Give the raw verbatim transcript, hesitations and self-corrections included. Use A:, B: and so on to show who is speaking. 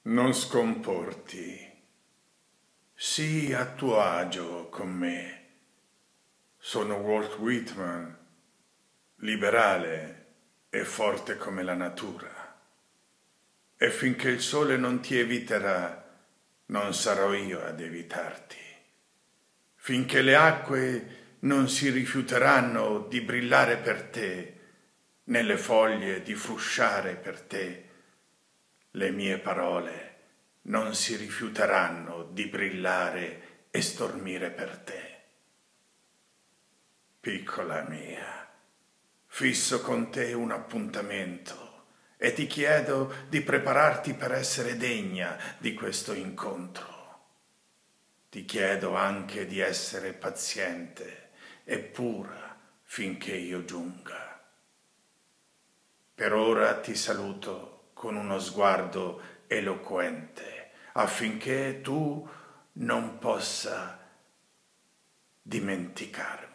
A: Non scomporti, sii a tuo agio con me. Sono Walt Whitman, liberale e forte come la natura. E finché il sole non ti eviterà, non sarò io ad evitarti. Finché le acque non si rifiuteranno di brillare per te, né le foglie di frusciare per te, le mie parole non si rifiuteranno di brillare e stormire per te. Piccola mia, fisso con te un appuntamento e ti chiedo di prepararti per essere degna di questo incontro. Ti chiedo anche di essere paziente e pura finché io giunga. Per ora ti saluto con uno sguardo eloquente affinché tu non possa dimenticarmi.